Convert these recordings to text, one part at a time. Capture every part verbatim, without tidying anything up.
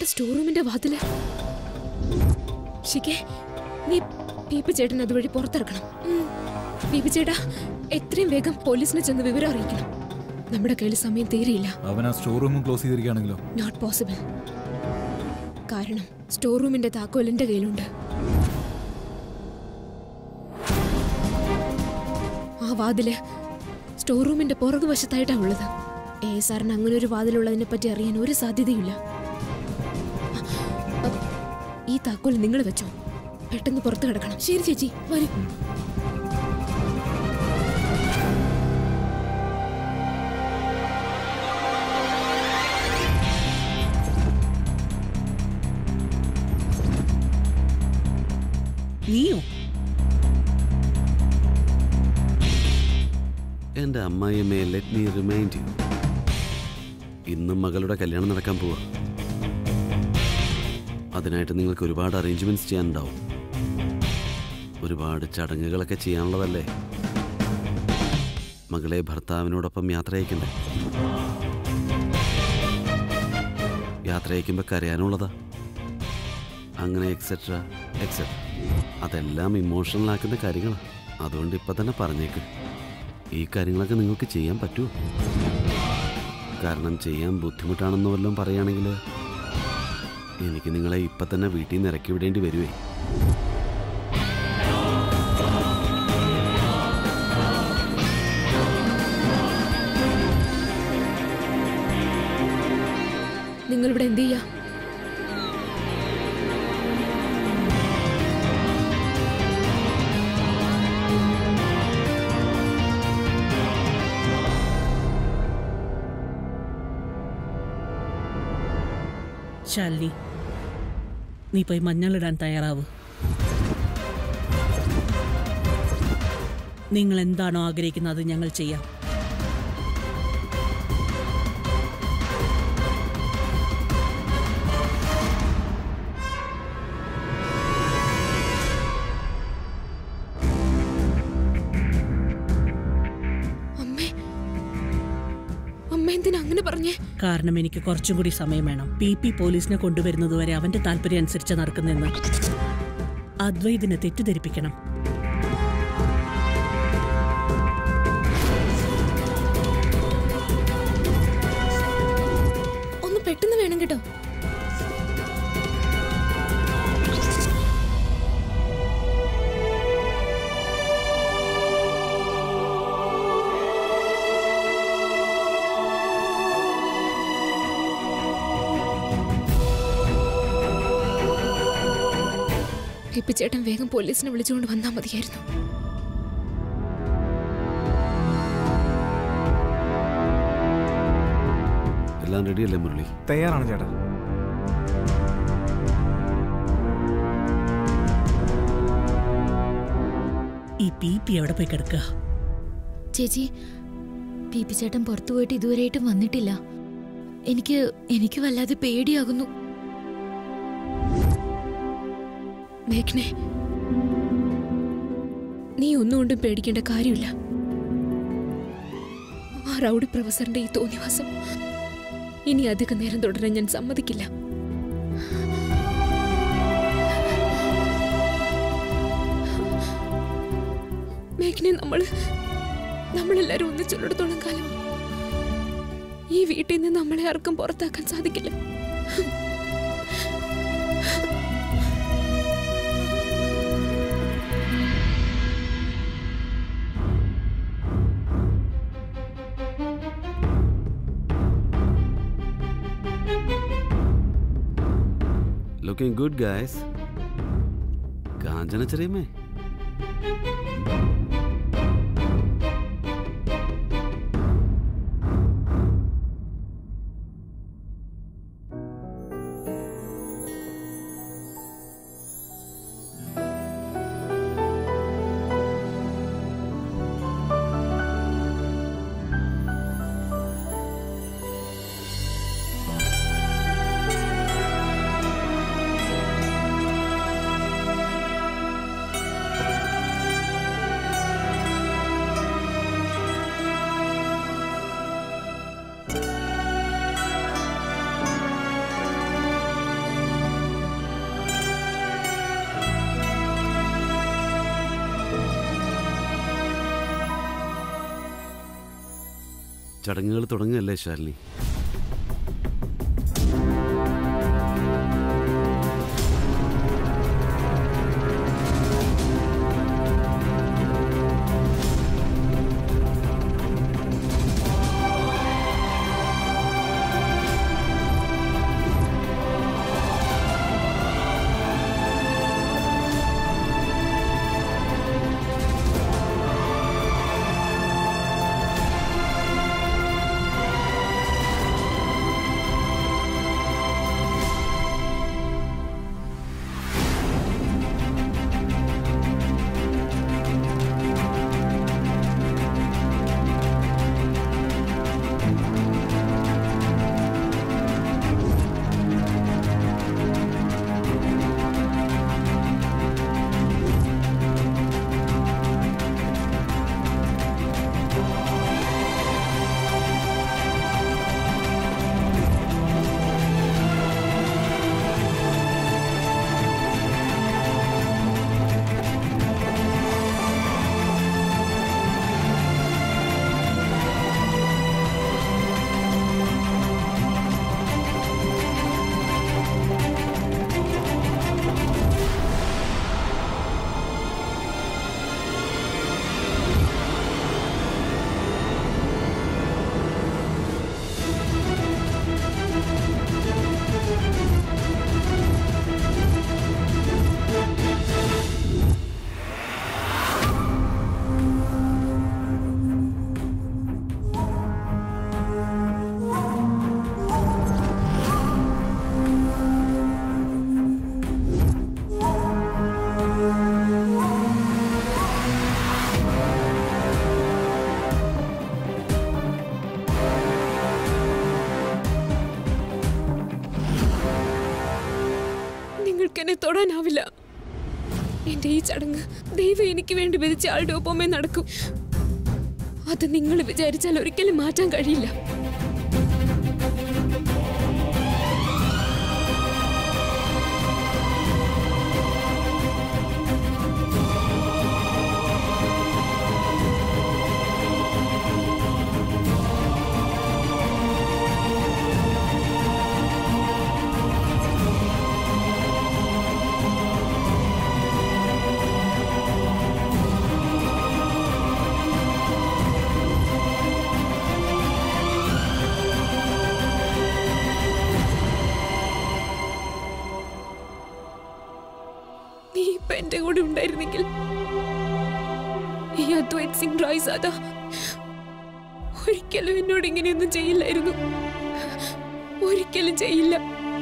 നമ്മുടെ സ്റ്റോർ റൂമിന്റെ വാതില്. ശിഖേ, നീ പീപ്പി ചേട്ടൻ അതുവഴി പുറത്തിറക്കണം. പീപ്പി ചേട്ടാ, എത്രയും വേഗം പോലീസിനെ ചെന്ന് വിവരം അറിയിക്കണം. നമ്മുടെ കയ്യിൽ സമയം തീരെയില്ല. അവൻ ആ സ്റ്റോർ റൂമും ക്ലോസ് ചെയ്തിരിക്കുകയാണെങ്കിലോ? Not possible. കാരണം സ്റ്റോർ റൂമിന്റെ താക്കോൽ എന്റെ കയ്യിലുണ്ട്. ആ വാതില് സ്റ്റോർ റൂമിന്റെ പുറകുവശത്തായിട്ടാണ് ഉള്ളത്. ഏ സാറിന് അങ്ങനെ ഒരു വാതിലുള്ളതിനെ പറ്റി അറിയാൻ ഒരു സാധ്യതയില്ല. ഈ താക്കോൽ നിങ്ങൾ വെച്ചോ, പെട്ടെന്ന് പുറത്തു കിടക്കണം. ശരി ചേച്ചി, വരൂ. നീയോ? എന്റെ അമ്മായിയമ്മയെ ലെറ്റ് മീ റിമൈൻഡ് യു, ഇന്നും മകളുടെ കല്യാണം നടക്കാൻ പോവാ. അതിനായിട്ട് നിങ്ങൾക്ക് ഒരുപാട് അറേഞ്ച്മെന്റ്സ് ചെയ്യാനുണ്ടാവും. ഒരുപാട് ചടങ്ങുകളൊക്കെ ചെയ്യാനുള്ളതല്ലേ. മകളെ ഭർത്താവിനോടൊപ്പം യാത്ര അയക്കണ്ടേ? യാത്ര അയക്കുമ്പോൾ കരയാനുള്ളതാ, അങ്ങനെ എക്സെട്ര എക്സെട്ര. അതെല്ലാം ഇമോഷണൽ ആക്കുന്ന കാര്യങ്ങളാണ്. അതുകൊണ്ട് ഇപ്പം തന്നെ പറഞ്ഞേക്ക്, ഈ കാര്യങ്ങളൊക്കെ നിങ്ങൾക്ക് ചെയ്യാൻ പറ്റുമോ? കാരണം ചെയ്യാൻ ബുദ്ധിമുട്ടാണെന്ന് വല്ലതും പറയുകയാണെങ്കിൽ എനിക്ക് നിങ്ങളെ ഇപ്പം തന്നെ വീട്ടിൽ നിന്ന് ഇറക്കി വിടേണ്ടി വരുവേ. നിങ്ങളിവിടെ എന്ത് ചെയ്യാ? ശാലിനി, നീ പോയി മഞ്ഞളിടാൻ തയ്യാറാവൂ. നിങ്ങൾ എന്താണോ ആഗ്രഹിക്കുന്നത് അത് ഞങ്ങൾ ചെയ്യാം. കാരണം എനിക്ക് കുറച്ചും കൂടി സമയം വേണം. പി പി പോലീസിനെ കൊണ്ടുവരുന്നതുവരെ അവന്റെ താല്പര്യം അനുസരിച്ച് നടക്കുന്നെന്ന് അദ്വൈതിനെ തെറ്റിദ്ധരിപ്പിക്കണം. ഒന്ന് പെട്ടെന്ന് വേണം കേട്ടോ. ചേട്ടൻ വേഗം പോലീസിനെ വിളിച്ചുകൊണ്ട് വന്നാൽ മതിയായിരുന്നു. എല്ലാം റെഡിയല്ലേ മുരളി? തയ്യാറാണ് ചേട്ടാ. ഈ പി പി എവിടെ പോയി കിടക്കുക? ചേച്ചി, പി പി ചേട്ടൻ പുറത്തു പോയിട്ട് ഇതുവരെയായിട്ടും വന്നിട്ടില്ല. എനിക്ക് എനിക്ക് വല്ലാതെ പേടിയാകുന്നു. മേഘ്നെ, നീ ഒന്നുകൊണ്ടും പേടിക്കേണ്ട കാര്യമില്ല. ആ റൗഡി പ്രൊഫസറിന്റെ ഈ തോന്നിവാസം ഇനി അധിക നേരം തുടരാൻ ഞാൻ സമ്മതിക്കില്ല. മേഘ്നെ, നമ്മള് നമ്മളെല്ലാരും ഒന്നിച്ചുള്ളിടത്തോളം കാലം ഈ വീട്ടിൽ നിന്ന് നമ്മളെ ആർക്കും പുറത്താക്കാൻ സാധിക്കില്ല. Looking good, guys. कांचन चरे में ചടങ്ങുകൾ തുടങ്ങുകയല്ലേ ശാലിനി? എന്നെ തൊടാനാവില്ല. എന്റെ ഈ ചടങ്ങ് ദൈവം എനിക്ക് വേണ്ടി വിധിച്ച ആളുടെ ഒപ്പമേ നടക്കും. അത് നിങ്ങൾ വിചാരിച്ചാൽ ഒരിക്കലും മാറ്റാൻ കഴിയില്ല. എന്റെ കൂടെ ഉണ്ടായിരുന്നെങ്കിൽ ഈ അദ്വൈത് സിംഗ് റായ്സാദ ഒരിക്കലും എന്നോട് ഇങ്ങനെയൊന്നും ചെയ്യില്ലായിരുന്നു. ഒരിക്കലും ചെയ്യില്ല.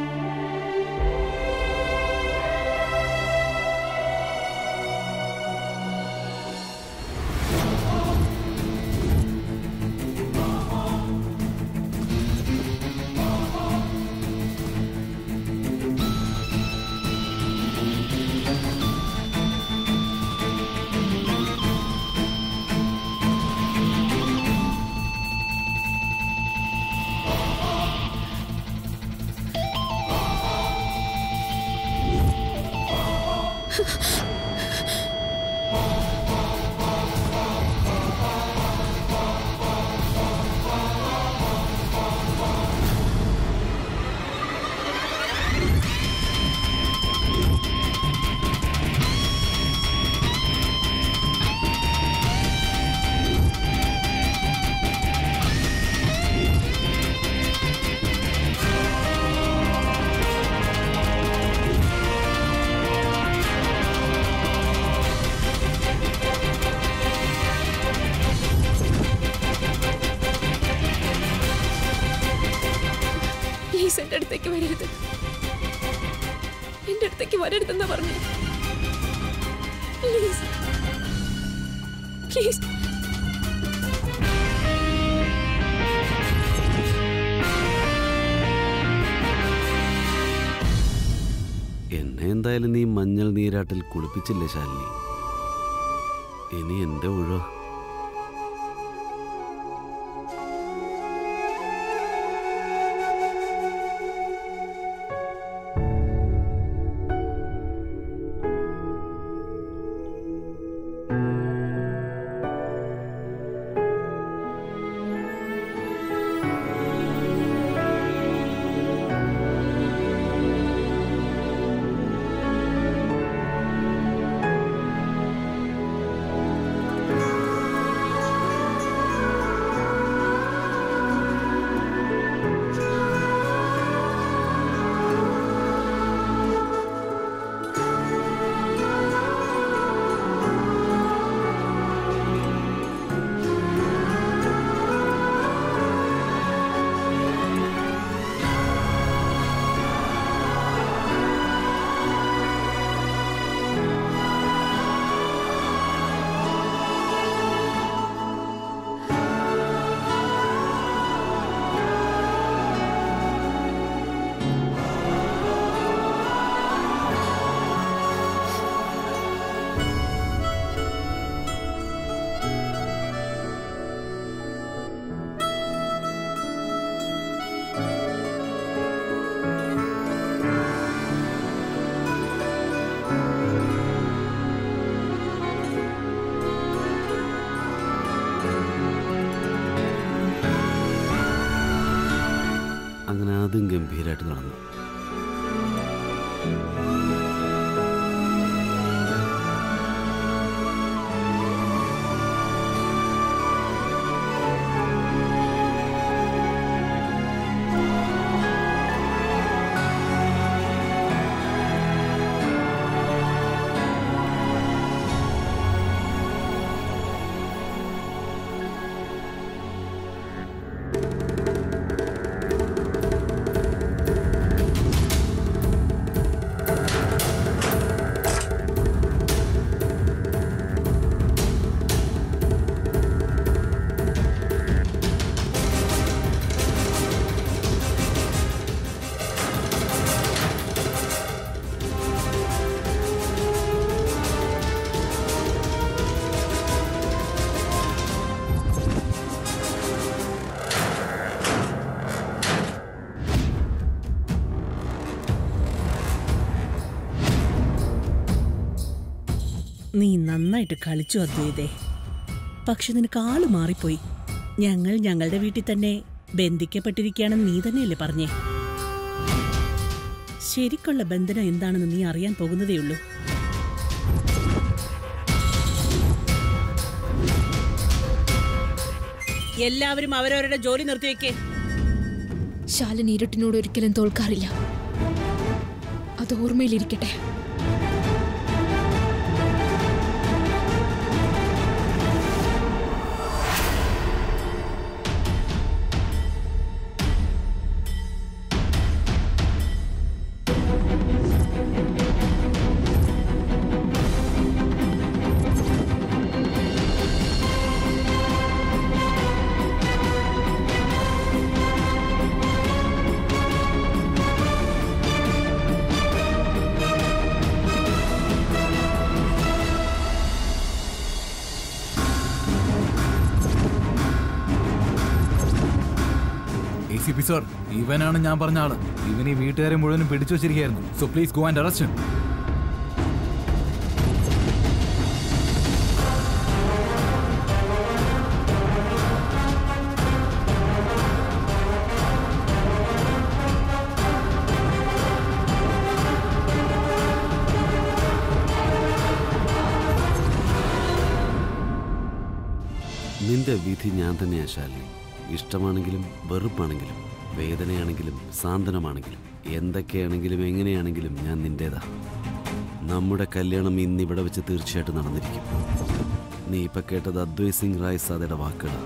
എന്റെ അടുത്തേക്ക് വരരുത്. എന്റെ അടുത്തേക്ക് വരരുതെന്നാ പറഞ്ഞു. Please please. എന്നെ എന്തായാലും നീ മഞ്ഞൾ നീരാട്ടിൽ കുളിപ്പിച്ചില്ലേ ശാലിനി? ഇനി എന്റെ ഒഴിവാ. അതും ഗംഭീരമായിട്ട് നടന്നു. നീ നന്നായിട്ട് കളിച്ചു അദ്വൈതേ. പക്ഷെ നിനക്ക് ആള് മാറിപ്പോയി. ഞങ്ങൾ ഞങ്ങളുടെ വീട്ടിൽ തന്നെ ബന്ധിക്കപ്പെട്ടിരിക്കുകയാണെന്ന് നീ തന്നെയല്ലേ പറഞ്ഞേ? ശരിക്കുള്ള ബന്ധനം എന്താണെന്ന് നീ അറിയാൻ പോകുന്നതേയുള്ളൂ. എല്ലാവരും അവരവരുടെ ജോലി നിർത്തിവെക്കേ. ശാലിനി ഇരുട്ടിനോട് ഒരിക്കലും തോൽക്കാറില്ല. അത് ഓർമ്മയിലിരിക്കട്ടെ. സർ, ഇവനാണ് ഞാൻ പറഞ്ഞ ആള്. ഇവൻ ഈ വീട്ടുകാരെ മുഴുവനും പിടിച്ചു വെച്ചിരിക്കുകയായിരുന്നു. So please go and arrest him. നിന്റെ വിധി ഞാൻ തന്നെയാ ശാലിനി. ഇഷ്ടമാണെങ്കിലും വെറുപ്പാണെങ്കിലും വേദനയാണെങ്കിലും സാന്ത്വനമാണെങ്കിലും എന്തൊക്കെയാണെങ്കിലും എങ്ങനെയാണെങ്കിലും ഞാൻ നിന്റേതാ. നമ്മുടെ കല്യാണം ഇന്നിവിടെ വെച്ച് തീർച്ചയായിട്ടും നടന്നിരിക്കും. നീ ഇപ്പം കേട്ടത് അദ്വൈത് സിംഗ് റായ് സാദയുടെ വാക്കുകളാണ്.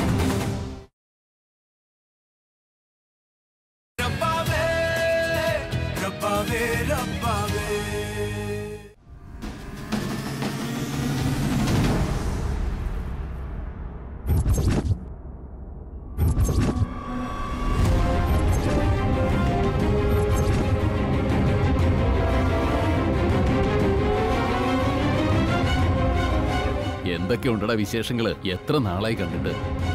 എന്തൊക്കെ ഉണ്ടടാ വിശേഷങ്ങള്? എത്ര നാളായി കണ്ടിട്ട്.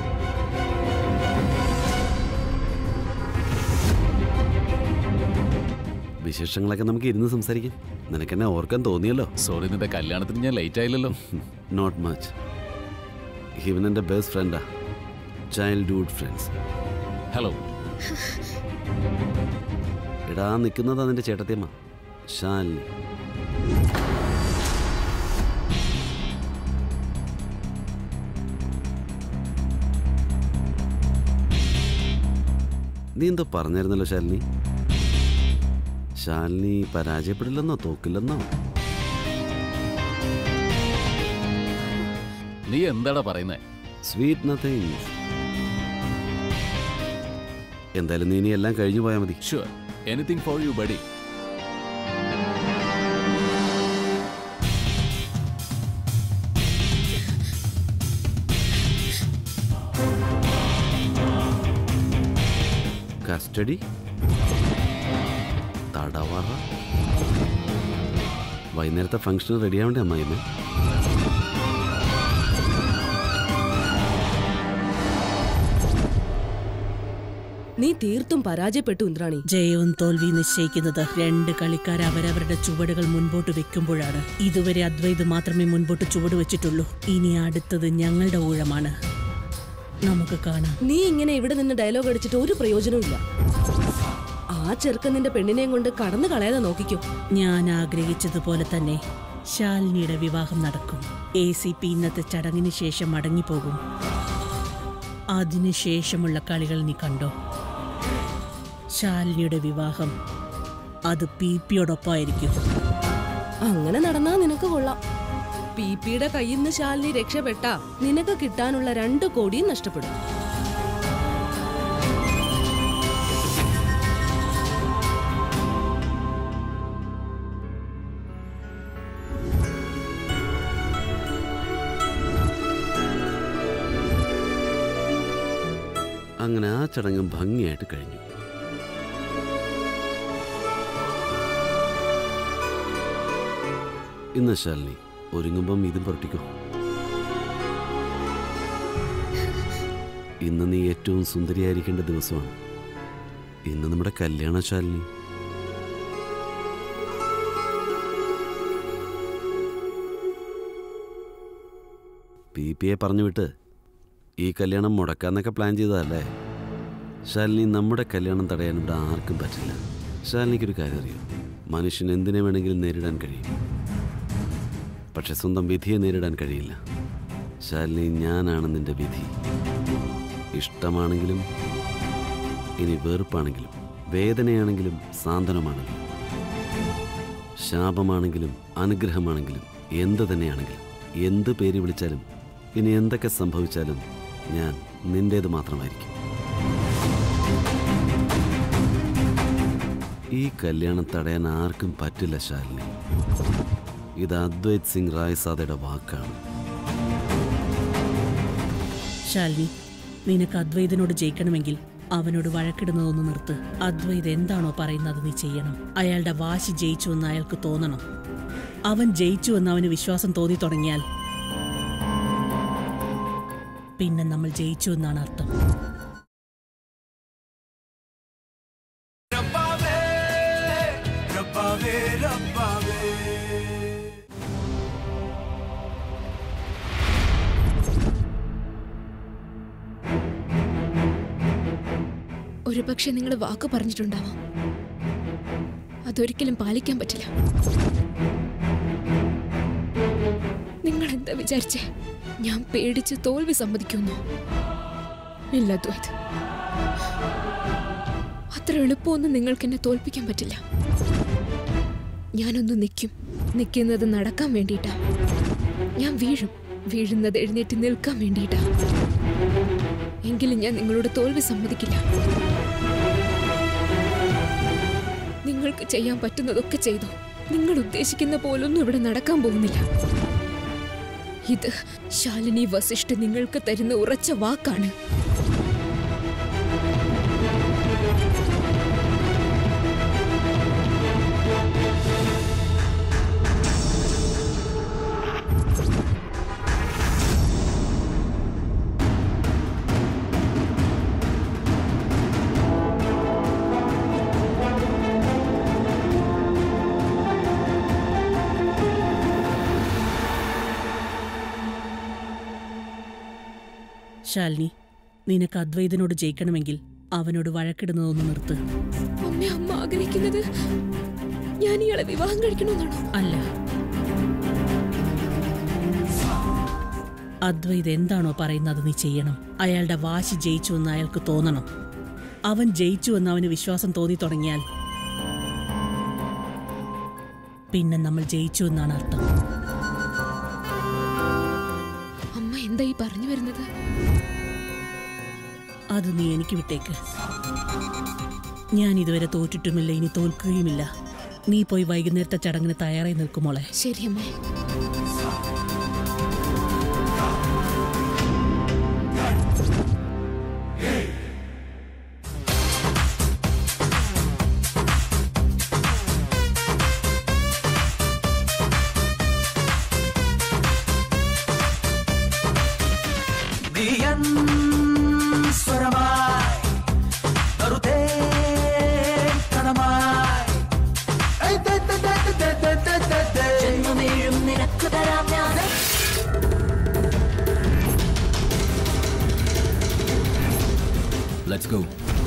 വിശേഷങ്ങളൊക്കെ നമുക്ക് ഇരുന്ന് സംസാരിക്കാം. നിനക്കെന്നെ ഓർക്കാൻ തോന്നിയല്ലോ. സോറി, നിന്റെ കല്യാണത്തിന് ഞാൻ ലേറ്റ് ആയില്ലല്ലോ. Not much. ഇവൻ എൻ്റെ ബെസ്റ്റ് ഫ്രണ്ടാ, ചൈൽഡ്ഹുഡ് ഫ്രണ്ട്സ്. ഹലോ. എടാ, നിൽക്കുന്നതാ നിന്റെ ചേട്ടത്തിയമ്മ ശാലിനി. നീ എന്തോ പറഞ്ഞായിരുന്നല്ലോ ശാലിനി. ശാലിനി പരാജയപ്പെടില്ലെന്നോ തോക്കില്ലെന്നോ? നീ എന്താടാ പറയുന്നേ? Sweet nothing. എന്തായാലും നീ ഇനി എല്ലാം കഴിഞ്ഞു പോയാൽ മതി. Sure, anything for you buddy. Custody, തടവറ. വൈകുന്നേരത്തെ ഫംഗ്ഷന് റെഡിയാവണ്ടേ അമ്മായിമ്മ? നീ തീർത്തും പരാജയപ്പെട്ടു ഇന്ദ്രാണി. ജയവും തോൽവിയും നിശ്ചയിക്കുന്നത് രണ്ട് കളിക്കാർ അവരവരുടെ ചുവടുകൾ മുൻപോട്ട് വെക്കുമ്പോഴാണ്. ഇതുവരെ അദ്വൈത് മാത്രമേ മുൻപോട്ട് ചുവട് വെച്ചിട്ടുള്ളൂ. ഇനി അടുത്തത് ഞങ്ങളുടെ ഊഴമാണ്. നമുക്ക് കാണാം. നീ ഇങ്ങനെ ഇവിടെ നിന്ന് ഡയലോഗ് അടിച്ചിട്ട് ഒരു പ്രയോജനവും ഇല്ല. ആ ചെറുക്കൻ നിന്റെ പെണ്ണിനെയും കൊണ്ട് കടന്നു കളയാതെ നോക്കിക്കോ. ഞാൻ ആഗ്രഹിച്ചതുപോലെ തന്നെ ശാലിനിയുടെ വിവാഹം നടക്കും. എ സി പി ഇന്നത്തെ ചടങ്ങിന് ശേഷം മടങ്ങിപ്പോകും. അതിനുശേഷമുള്ള കളികൾ നീ കണ്ടോ. ശാലിനിയുടെ വിവാഹം അത് പി പിയോടൊപ്പമായിരിക്കും. അങ്ങനെ നടന്നാ നിനക്ക് കൊള്ളാം. പി പിയുടെ കയ്യിൽ നിന്ന് ശാലിനി രക്ഷപ്പെട്ടാ നിനക്ക് കിട്ടാനുള്ള രണ്ടു കോടിയും നഷ്ടപ്പെടും. അങ്ങനെ ആ ചടങ്ങും ഭംഗിയായിട്ട് കഴിഞ്ഞു. ഇന്ന് ശാലിനി ഒരുങ്ങുമ്പം ഇതും പുരട്ടിക്കോ. ഇന്ന് നീ ഏറ്റവും സുന്ദരിയായിരിക്കേണ്ട ദിവസമാണ്. ഇന്ന് നമ്മുടെ കല്യാണ ശാലിനി. പി പിയെ പറഞ്ഞു വിട്ട് ഈ കല്യാണം മുടക്കാന്നൊക്കെ പ്ലാൻ ചെയ്തതല്ലേ. ശാലിനി, നമ്മുടെ കല്യാണം തടയാൻ ഇവിടെ ആർക്കും പറ്റില്ല. ശാലിനിക്കൊരു കാര്യം അറിയാം, മനുഷ്യൻ എന്തിനെ വേണമെങ്കിലും നേരിടാൻ കഴിയും, പക്ഷെ സ്വന്തം വിധിയെ നേരിടാൻ കഴിയില്ല. ശാലിനി, ഞാനാണ് നിന്റെ വിധി. ഇഷ്ടമാണെങ്കിലും ഇനി വെറുപ്പാണെങ്കിലും വേദനയാണെങ്കിലും സാന്ത്വനമാണെങ്കിലും ശാപമാണെങ്കിലും അനുഗ്രഹമാണെങ്കിലും എന്ത് തന്നെയാണെങ്കിലും എന്ത് പേര് വിളിച്ചാലും ഇനി എന്തൊക്കെ സംഭവിച്ചാലും ഞാൻ നിന്റേത് മാത്രമായിരിക്കും. ഈ കല്യാണം തടയാൻ ആർക്കും പറ്റില്ല ശാലിനി. ഇത് അദ്വൈത് സിംഗ് റായ്സാദയുടെ വാക്കാണ്. ശാലിനി, നിനക്ക് അദ്വൈതിനോട് ജയിക്കണമെങ്കിൽ അവനോട് വഴക്കിടുന്നതൊന്ന് നിർത്ത്. അദ്വൈത് എന്താണോ പറയുന്നത് നീ ചെയ്യണം. അയാളുടെ വാശി ജയിച്ചു എന്ന് അയാൾക്ക് തോന്നണം. അവൻ ജയിച്ചു എന്ന് അവന് വിശ്വാസം തോന്നി തുടങ്ങിയാൽ പിന്നെ നമ്മൾ ജയിച്ചു എന്നാണ് അർത്ഥം. ഒരു പക്ഷെ നിങ്ങൾ വാക്ക് പറഞ്ഞിട്ടുണ്ടാവാം, അതൊരിക്കലും പാലിക്കാൻ പറ്റില്ല. നിങ്ങൾ എന്താ വിചാരിച്ചേ? ഞാൻ പേടിച്ച് തോൽവി സമ്മതിക്കുന്നു? ഇല്ല അദ്വൈത്, അത്ര എളുപ്പമൊന്നും നിങ്ങൾക്ക് എന്നെ തോൽപ്പിക്കാൻ പറ്റില്ല. ഞാനൊന്ന് നിൽക്കും. നിൽക്കുന്നത് നടക്കാൻ വേണ്ടിയിട്ടാ. ഞാൻ വീഴും. വീഴുന്നത് എഴുന്നേറ്റ് നിൽക്കാൻ വേണ്ടിയിട്ടാ. എങ്കിലും ഞാൻ നിങ്ങളോട് തോൽവി സമ്മതിക്കില്ല. നിങ്ങൾക്ക് ചെയ്യാൻ പറ്റുന്നതൊക്കെ ചെയ്തു. നിങ്ങൾ ഉദ്ദേശിക്കുന്ന പോലൊന്നും ഇവിടെ നടക്കാൻ പോകുന്നില്ല. ഇത് ശാലിനി വസിഷ്ഠ നിങ്ങൾക്ക് തരുന്ന ഉറച്ച വാക്കാണ്. ശാലിനി, നിനക്ക് അദ്വൈതിനോട് ജയിക്കണമെങ്കിൽ അവനോട് വഴക്കിടുന്നതൊന്ന് നിർത്ത്. അമ്മ അമ്മ ആഗ്രഹിക്കുന്നത് ഞാൻ ഇയാളെ വിവാഹം കഴിക്കണമെന്നാണോ? അല്ല, അദ്വൈത് എന്താണോ പറയുന്നത് നീ ചെയ്യണം. അയാളുടെ വാശി ജയിച്ചു എന്ന് അയാൾക്ക് തോന്നണം. അവൻ ജയിച്ചു എന്ന് അവന് വിശ്വാസം തോന്നി തുടങ്ങിയാൽ പിന്നെ നമ്മൾ ജയിച്ചു എന്നാണ് അർത്ഥം. അമ്മ എന്താ ഈ പറഞ്ഞു വരുന്നത്? അത് നീ എനിക്ക് വിട്ടേക്ക്. ഞാൻ ഇതുവരെ തോറ്റിട്ടുമില്ല, ഇനി തോൽക്കുകയുമില്ല. നീ പോയി വൈകുന്നേരത്തെ ചടങ്ങിന് തയ്യാറായി നിൽക്കുമോളെ. ശരി അമ്മേ. Let's go.